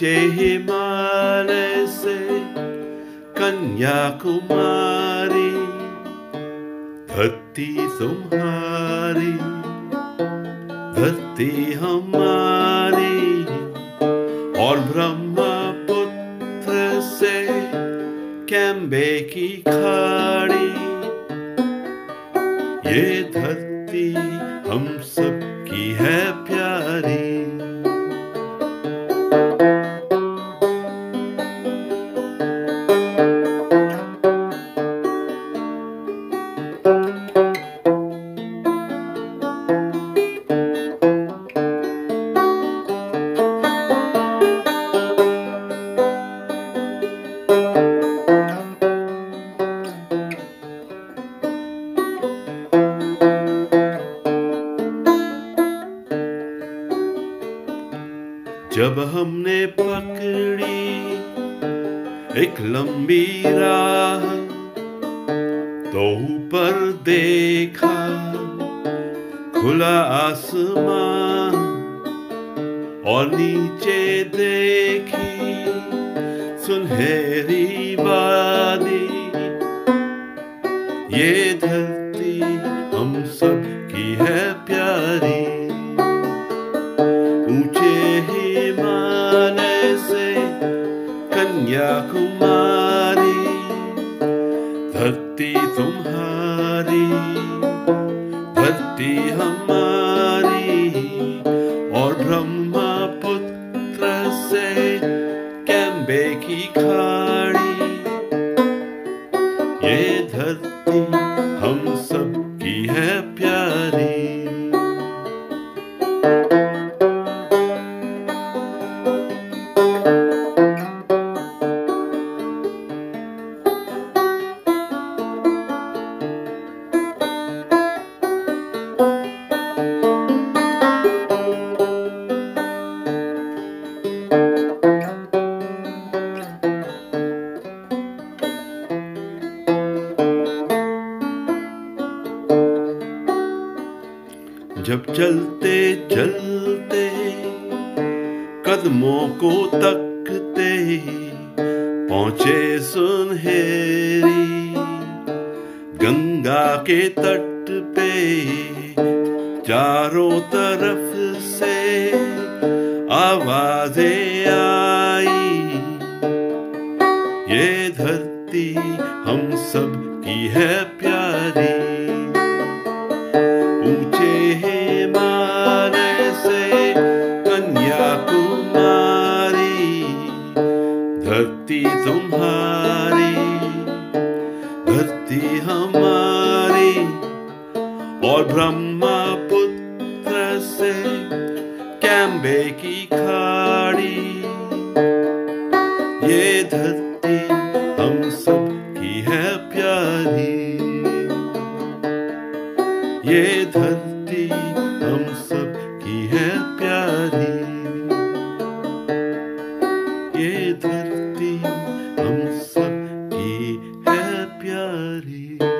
ऊंचे हिमालय से कन्याकुमारी, धरती तुम्हारी, धरती हमारी, और ब्रह्मपुत्र से कैम्बे की खाड़ी, ये धरती हम सब की है प्यारी। जब हमने पकड़ी एक लंबी राह, तो ऊपर देखा खुला आसमान, और नीचे देखी सुनहरी वादी, ये धरती हम सब की है प्यारी। ऊंचे हिमालय से कन्याकुमारी, धरती तुम्हारी, धरती हमारी, और ब्रह्मपुत्र से कैम्बे की खाड़ी, ये धरती हम सब की है प्यारी। जब चलते चलते कदमों को तकते पहुंचे सुनहरी गंगा के तट पे, चारों तरफ से आवाजें आई, ये धरती हम सब की है प्यारी। ऊंचे हिमालय से कन्याकुमारी, धरती तुम्हारी, धरती हमारी, और ब्रह्मपुत्र से कैम्बे की खाड़ी, ये धरती हम सब की है प्यारी। ये धरती हम सब की है प्यारी, ये धरती हम सब की है प्यारी।